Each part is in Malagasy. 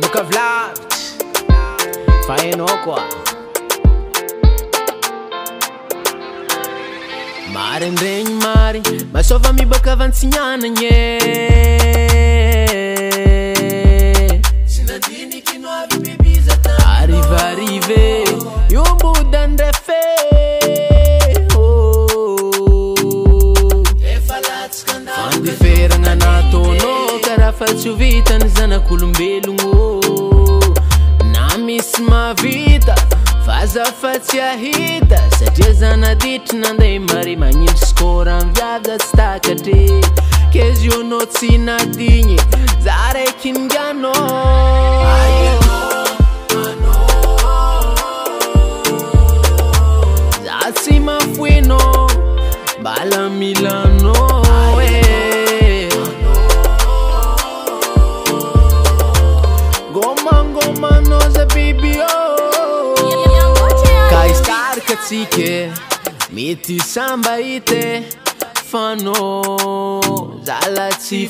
Nunca Vlad Faenokwa Mari ndregny mari Masova mibaka vantsignana nye Sinadiniky no avy bebiza tany Arrive Yomboda ndrefe Fandiferagna nataonao karaha fa tsy ho vitany zanak'olombelogno Na misy mahavita fa zafa tsy ahita Satria zanaditry nandeha mare magnindry skôra amy viavy tsy takatry Kezy anao tsy nadigny za raiky ninganao Za tsy mafoenao mbala milanao Goma noza baby oh Ka istarika tsike mety samba ite Fanao zala tsy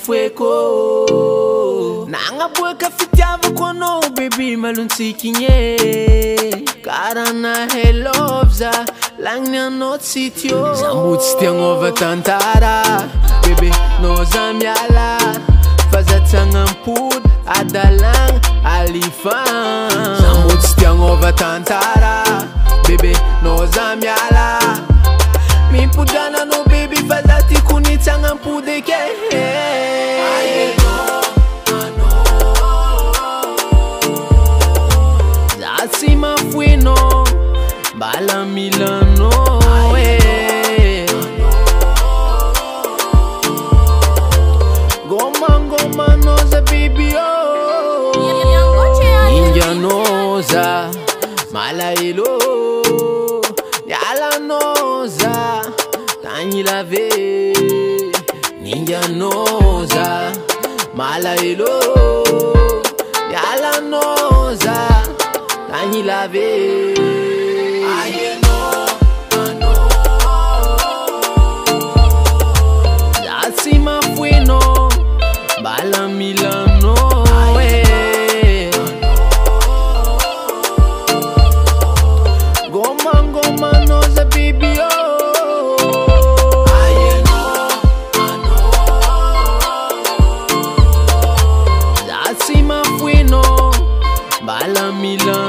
foeko Nagnaboaka fitiavako anao baby malontsiky igny Karana helov za lagniny anao tsy tio Za mo tsy tia agnova tantara Bebe no za miala Fa za tsy agnampody adalagna alifan Za mo tsy tia agnova tantara Bebe no za miala Mipodana no baby fa za tiako ny tsy agnampody eke Za tsy mafoenao mbala milanao Goma noza baby oh Ninja noza malaelo Yala noza tagny lave Ninja noza malaelo Yala noza tagny lave Za tsy mafoenao mbala milanao Goma noza baby oh Za tsy mafoenao mbala milanao